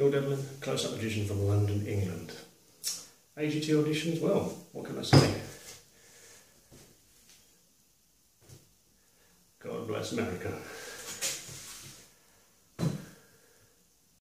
Neil Devlin, close-up magician from London, England. AGT auditions, well, what can I say? God bless America.